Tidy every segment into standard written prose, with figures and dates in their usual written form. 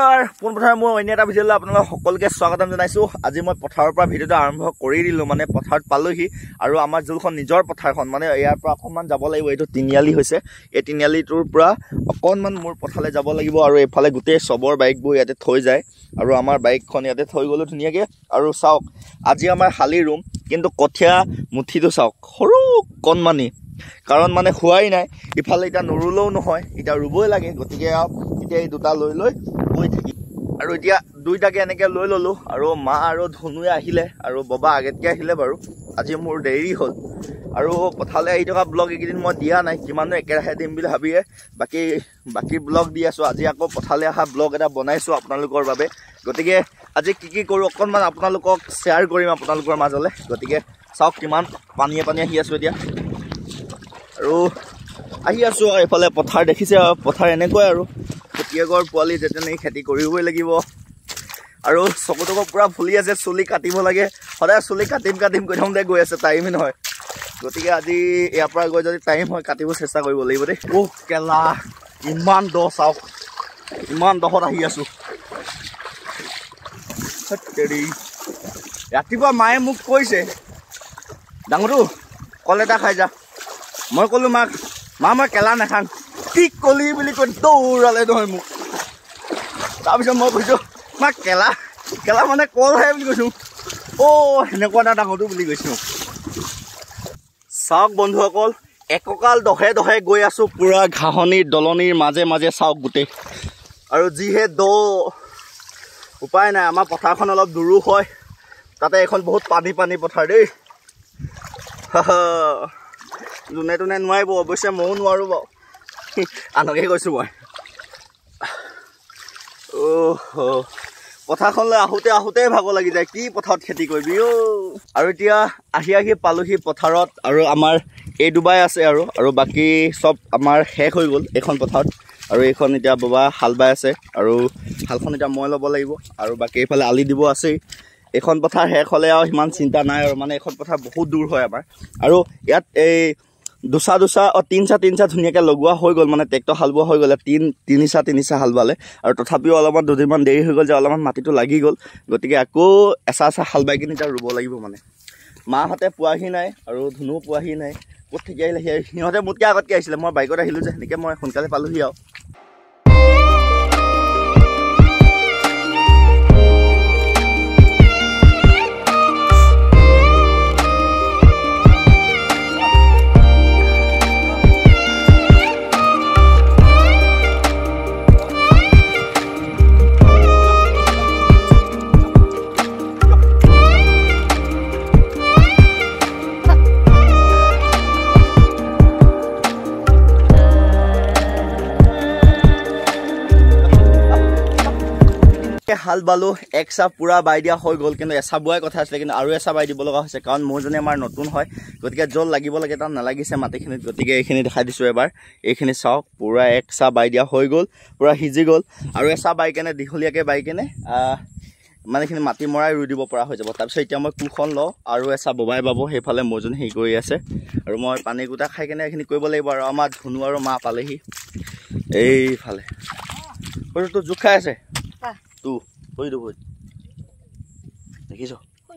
নমস্কাৰ পোনপ্ৰথমে মই অন্য এটা ভিডিঅ'লৈ আপোনালোক সকলোকে স্বাগতম জনাইছোঁ। আজি মই পথাৰৰ পৰা ভিডিঅ'টো আৰম্ভ কৰি দিলোঁ, মানে পথাৰত পালোহি আৰু আমাৰ যোনখন নিজৰ পথাৰখন মানে ইয়াৰ পৰা অকণমান যাব লাগিব। এইটো তিনিআলি হৈছে, এই তিনিআলিটোৰ পৰা অকণমান মোৰ পথাৰলৈ যাব লাগিব আৰু এইফালে গোটেই চবৰ বাইকবোৰ ইয়াতে থৈ যায় আৰু আমাৰ বাইকখন ইয়াতে থৈ গ'লোঁ ধুনীয়াকৈ। আৰু চাওক আজি আমাৰ শালি ৰুম, কিন্তু কঠীয়া মুঠিটো চাওক সৰু কণমানি, কাৰণ মানে হোৱাই নাই। ইফালে এতিয়া নৰুলেও নহয়, এতিয়া ৰুবই লাগে, গতিকে এতিয়া এই দুটা লৈ লৈ গৈ থাকি আৰু এতিয়া দুইটাকে এনেকৈ লৈ ল'লোঁ। আৰু মা আৰু ধনুৱে আহিলে আৰু ববা আগতকৈ আহিলে বাৰু। আজি মোৰ দেৰি হ'ল আৰু পথাৰলৈ আহি থকা ব্লগ এইকেইদিন মই দিয়া নাই, কিমানো একেৰাহে দিম বুলি ভাবিয়ে বাকী ব্লগ দি আছোঁ। আজি আকৌ পথাৰলৈ অহা ব্লগ এটা বনাইছোঁ আপোনালোকৰ বাবে, গতিকে আজি কি কৰোঁ অকণমান আপোনালোকক শ্বেয়াৰ কৰিম আপোনালোকৰ মাজলৈ। গতিকে চাওক কিমান পানীয়ে আহি আছোঁ এতিয়া আৰু আহি আছোঁ। এইফালে পথাৰ দেখিছে, পথাৰ এনেকুৱাই আৰু খেতিয়কৰ পোৱালি যে তেনেকৈ খেতি কৰিবই লাগিব। আৰু চকু পূৰা ফুলি আছে, চুলি কাটিব লাগে, সদায় চুলি কাটিম কৈ থাকোঁতে গৈ আছে, টাইমেই নহয়। গতিকে আজি ইয়াৰ পৰা গৈ যদি টাইম হয় কাটিব চেষ্টা কৰিব লাগিব দেই। কেলা ইমান দ, চাওক ইমান দহত আহি আছোঁ। ৰাতিপুৱা মায়ে মোক কৈছে ডাঙৰটো কল এটা খাই যা। মই ক'লোঁ মাক, মা মই কেলা নাখাং। কি কলি বুলি কৈ দৌৰালে নহয় মোক। তাৰপিছত মই কৈছোঁ মা কেলা মানে কলহে বুলি কৈছোঁ। সেনেকুৱা এটা ডাঙৰটো বুলি কৈছোঁ। চাওক বন্ধুসকল, এককাল দহে গৈ আছোঁ পূৰা ঘাঁহনিৰ দলনিৰ মাজে চাওক গোটেই, আৰু যিহে দ উপায় নাই। আমাৰ পথাৰখন অলপ দূৰো হয়, তাতে এখন বহুত পানী পথাৰ দেই। যোনে তোনে নোৱাৰিব, অৱশ্যে ময়ো নোৱাৰোঁ বাৰু, আনকে কৈছোঁ মই। পথাৰখনলৈ আহোঁতে ভাগৰ লাগি যায়, কি পথাৰত খেতি কৰিবি আৰু এতিয়া আহি পালোহি পথাৰত। আৰু আমাৰ এই দুবাই আছে আৰু বাকী চব আমাৰ শেষ হৈ গ'ল এইখন পথাৰত। আৰু এইখন এতিয়া বাবা হাল বাই আছে আৰু হালখন এতিয়া মই ল'ব লাগিব। আৰু বাকী এইফালে আলি দিব আছেই। এইখন পথাৰ শেষ হ'লে আৰু সিমান চিন্তা নাই আৰু, মানে এইখন পথাৰ বহুত দূৰ হয় আমাৰ। আৰু ইয়াত এই দুচা তিনিচা ধুনীয়াকৈ লগোৱা হৈ গ'ল, মানে ট্ৰেক্টৰ হাল বোৱা হৈ গ'লে তিনিচা হাল বালে। আৰু তথাপিও অলপমান দুদিনমান দেৰি হৈ গ'ল যে অলপমান মাটিটো লাগি গ'ল, গতিকে আকৌ এচা হাল বাই কিনি এতিয়া ৰুব লাগিব। মানে মাহঁতে পোৱাহি নাই আৰু ধুনুও পোৱাহি নাই, ক'ত থাকি আহিলে সিহঁতে মোতকৈ আগতকৈ আহিছিলে। মই বাইকত আহিলোঁ যে, সেনেকৈ মই সোনকালে পালোহি আৰু। হাল বালো, এক চাহ পূৰা বাই দিয়া হৈ গ'ল, কিন্তু এচাহ বোৱাই কথা আছিলে, কিন্তু আৰু এচাহ বাই দিব লগা হৈছে, কাৰণ মোৰজনী আমাৰ নতুন হয়, গতিকে জল লাগিব লাগে তাত নালাগিছে মাটিখিনিত। গতিকে এইখিনি দেখাই দিছোঁ এবাৰ, এইখিনি চাওক পূৰা এক চাহ বাই দিয়া হৈ গ'ল, পূৰা সিজি গ'ল। আৰু এচাহ বাই কেনে দীঘলীয়াকৈ বাই কেনে মানে এইখিনি মাটি মৰাই ৰুই দিব পৰা হৈ যাব। তাৰপিছত এতিয়া মই কোৰখন লওঁ আৰু এচাহ ববাই বাব, সেইফালে মোৰজনী হেৰি কৰি আছে আৰু মই পানী গোটা খাই কেনে এইখিনি কৰিব লাগিব। আৰু আমাৰ ধুনু আৰু মা পালেহি এইফালে। তোৰ জোখ খাই আছে দেখিছ?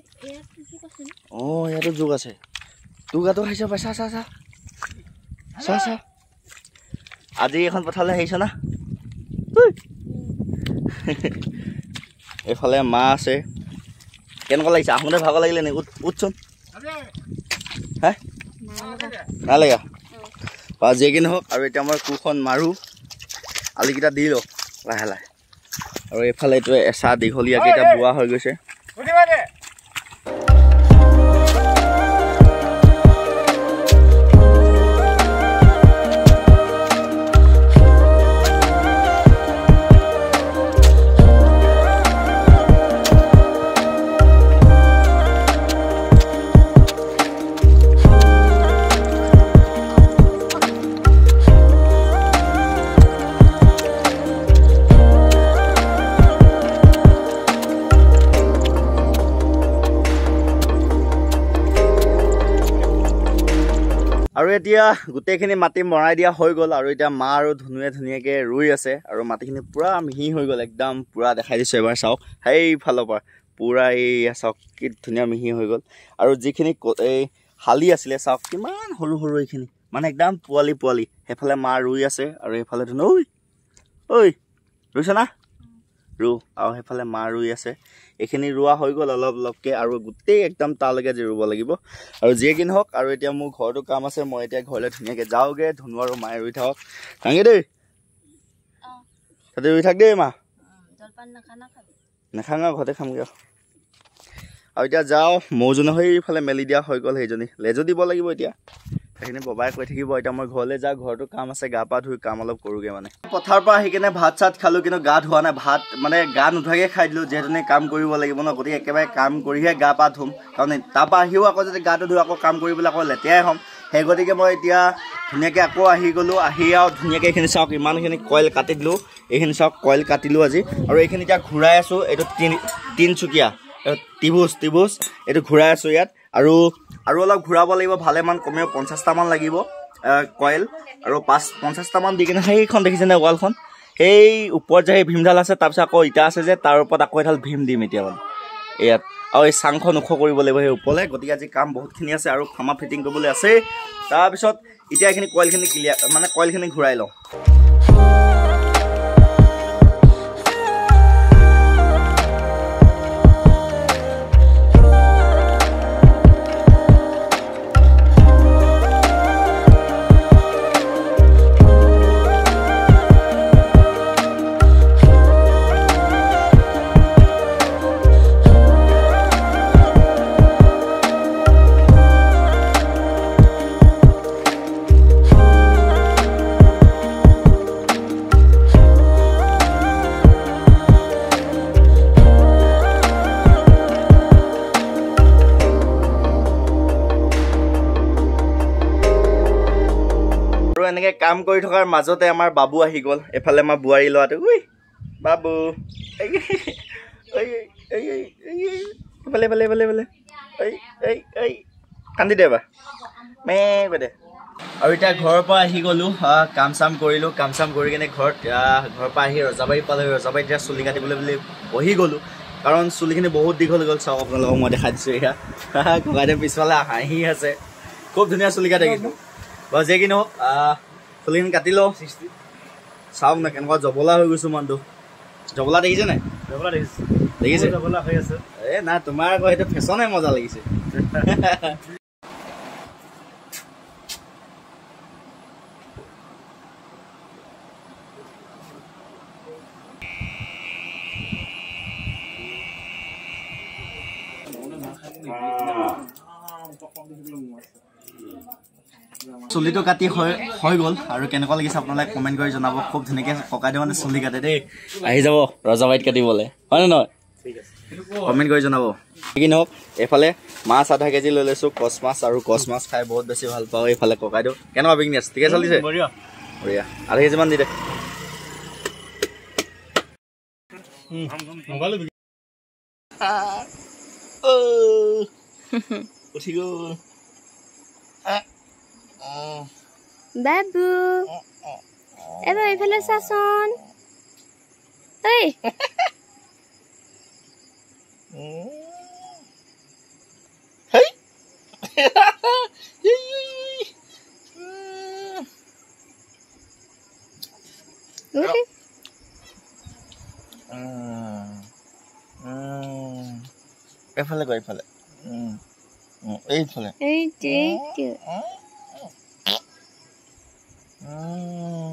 ইয়াতো জোক আছে। তোৰ গাটো খাইছ পাই, চা আজি এখন পথাৰলৈ আহিছ না? এইফালে মা আছে। কেনেকুৱা লাগিছে? আহোঁতে ভাগৰ লাগিলে নি? উঠচোন। হে নাই লাগা যিয়ে কি নহওক। আৰু এতিয়া মই কোৰখন মাৰোঁ, আলিকেইটা দি লওঁ লাহে। আৰু এইফালে এইটো এচাহ দীঘলীয়াকৈ এতিয়া বোৱা হৈ গৈছে। আৰু এতিয়া গোটেইখিনি মাটি মৰাই দিয়া হৈ গ'ল আৰু এতিয়া মা আৰু ধুনুৱে ধুনীয়াকৈ ৰুই আছে আৰু মাটিখিনি পূৰা মিহি হৈ গ'ল একদম পূৰা দেখাই দিছোঁ এবাৰ চাওক সেইফালৰ পৰা পূৰা এইয়া চাওক কি ধুনীয়া মিহি হৈ গ'ল আৰু যিখিনি এই শালি আছিলে চাওক কিমান সৰু সৰু এইখিনি মানে একদম পোৱালি পোৱালি সেইফালে মা ৰুই আছে আৰু সেইফালে ধুনু ঐ ৰুইছে না ৰু আৰু সেইফালে মা ৰুই আছে এইখিনি ৰোৱা হৈ গ'ল অলপ অলপকৈ আৰু গোটেই একদম তালৈকে যে ৰুব লাগিব আৰু যিয়ে কি নহওক আৰু এতিয়া মোৰ ঘৰতো কাম আছে মই এতিয়া ঘৰলৈ ধুনীয়াকৈ যাওঁগৈ ধুনু আৰু মায়ে ৰুই থাকক থাকি দেই তাতে ৰুই থাক দেই মা নাখাওঁ ঘৰতে খামগৈ আৰু এতিয়া যাওঁ মৌজনী সেইফালে মেলি দিয়া হৈ গ'ল সেইজনী লেজু দিব লাগিব এতিয়া সেইখিনি ববাই কৈ থাকিব এতিয়া মই ঘৰলৈ যাওঁ ঘৰতো কাম আছে গা পা ধুই কাম অলপ কৰোঁগৈ মানে পথাৰৰ পৰা আহি কিনে ভাত চাত খালোঁ কিন্তু গা ধোৱা নাই ভাত মানে গা নোধোৱাকৈ খাই দিলোঁ যিহেতু কাম কৰিব লাগিব ন গতিকে একেবাৰে কাম কৰিহে গা পা ধুম কাৰণ তাৰপৰা আহিও আকৌ যদি গাটো ধুই আকৌ কাম কৰিবলৈ আকৌ লেতেৰাই হ'ম সেই গতিকে মই এতিয়া ধুনীয়াকৈ আকৌ আহি গ'লোঁ আহি আৰু ধুনীয়াকৈ এইখিনি চাওক ইমানখিনি কইল কাটি দিলোঁ এইখিনি চাওক কইল কাটিলোঁ আজি আৰু এইখিনি এতিয়া ঘূৰাই আছোঁ এইটো তিনিচুকীয়া ত্ৰিভুজ এইটো ঘূৰাই আছোঁ ইয়াত আৰু অলপ ঘূৰাব লাগিব ভালেমান কমেও 50টামান লাগিব কইল আৰু 50টামান দি কিনে সেইখন দেখিছেনে ৱালখন সেই ওপৰত যে সেই ভীমডাল আছে তাৰপিছত আকৌ ইটা আছে যে তাৰ ওপৰত আকৌ এডাল ভীম দিম এতিয়া মানে ইয়াত আৰু এই চাংখন ওখ কৰিব লাগিব সেই ওপৰলৈ গতিকে আজি কাম বহুতখিনি আছে আৰু খামা ফিটিং কৰিবলৈ আছেই তাৰপিছত এতিয়া এইখিনি কইলখিনি ক্লিয়াৰ মানে কইলখিনি ঘূৰাই লওঁ এনেকৈ কাম কৰি থকাৰ মাজতে আমাৰ বাবু আহি গ'ল এফালে আমাৰ বোৱাৰী ল'ৰাটো ঐ বাবু কান্দি দে বা মে কৈ দে আৰু এতিয়া ঘৰৰ পৰা আহি গ'লোঁ কাম চাম কৰিলোঁ কাম চাম কৰি কিনে ঘৰৰ পৰা আহি ৰজাবাৰী পালোঁ ৰজাবাৰীত এতিয়া চুলি কাটিবলৈ বুলি বহি গ'লোঁ কাৰণ চুলিখিনি বহুত দীঘল গ'ল চাওক আপোনালোকক মই দেখাই দিছোঁ এয়া ককাইদেউ পিছফালে হাঁহি আছে খুব ধুনীয়া চুলি কাটে কিন্তু বাৰু যে কি নহওক চুলিখিনি কাটি লওঁ চাওক না কেনেকুৱা জবলা হৈ গৈছোঁ মানুহটো জবলা দেখিছে নাই দেখিছে এই না তোমাৰ আকৌ সেইটো ফেশ্বনে মজা লাগিছে চুলিটো কাটি হৈ গ'ল আৰু কেনেকুৱা লাগিছে আপোনালোকে কমেণ্ট কৰি জনাব খুব ধুনীয়াকৈ ককাইদেউ মানে চুলি কাটে দেই আহি যাব ৰজাবাৰীত কাটিবলৈ হয় নে নহয় কমেণ্ট কৰি জনাব কি নহওক এইফালে মাছ আধা কেজি লৈ লৈছোঁ কচ মাছ আৰু কচ মাছ খাই বহুত বেছি ভাল পাওঁ এইফালে ককাইদেউ কেনেকুৱা বিজনেছ ঠিকে চলিছে বঢ়িয়া আধা কেজিমান দি দে উঠি গ'ল বাবু এবাৰ এইফালে চাচোন ঐ এইফালে গৈ এইফালে এইফালে